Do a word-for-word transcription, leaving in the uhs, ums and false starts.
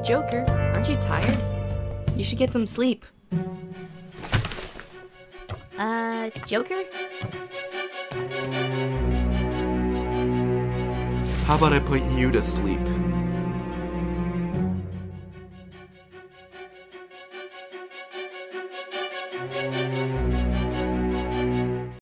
Joker, aren't you tired? You should get some sleep. Uh, Joker? How about I put you to sleep? Thank you.